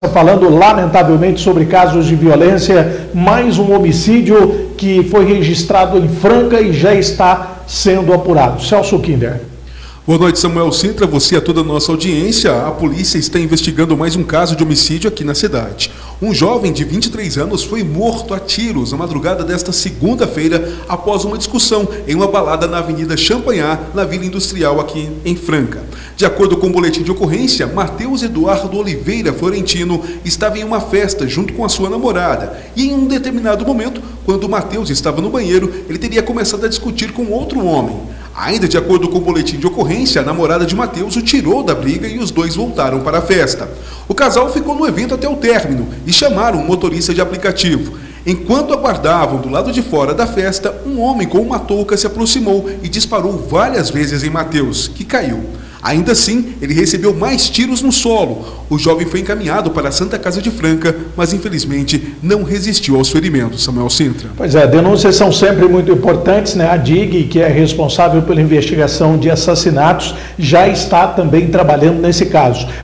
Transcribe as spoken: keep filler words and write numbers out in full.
Falando lamentavelmente sobre casos de violência, mais um homicídio que foi registrado em Franca e já está sendo apurado. Celso Kinder. Boa noite, Samuel Sintra, você e a toda a nossa audiência. A polícia está investigando mais um caso de homicídio aqui na cidade. Um jovem de vinte e três anos foi morto a tiros na madrugada desta segunda-feira após uma discussão em uma balada na Avenida Champanhar, na Vila Industrial aqui em Franca. De acordo com o boletim de ocorrência, Matheus Eduardo Oliveira Florentino estava em uma festa junto com a sua namorada e em um determinado momento, quando o Matheus estava no banheiro, ele teria começado a discutir com outro homem. Ainda de acordo com o boletim de ocorrência, a namorada de Matheus o tirou da briga e os dois voltaram para a festa. O casal ficou no evento até o término e chamaram um motorista de aplicativo. Enquanto aguardavam do lado de fora da festa, um homem com uma touca se aproximou e disparou várias vezes em Matheus, que caiu. Ainda assim, ele recebeu mais tiros no solo. O jovem foi encaminhado para a Santa Casa de Franca, mas infelizmente não resistiu aos ferimentos. Samuel Sintra. Pois é, denúncias são sempre muito importantes, né? A D I G, que é responsável pela investigação de assassinatos, já está também trabalhando nesse caso.